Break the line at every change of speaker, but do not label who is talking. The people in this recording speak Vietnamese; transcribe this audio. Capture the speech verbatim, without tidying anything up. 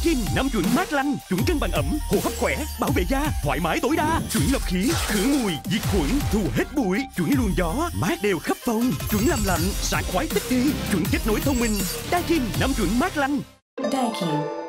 Daikin năm chuẩn mát lạnh, chuẩn cân bằng ẩm, hô hấp khỏe, bảo vệ da, thoải mái tối đa, chuẩn lọc khí, khử mùi, diệt khuẩn, thu hết bụi, chuẩn luồn gió, mát đều khắp phòng, chuẩn làm lạnh, sảng khoái thích nghi, chuẩn kết nối thông minh. Daikin năm chuẩn mát lạnh.
Daikin.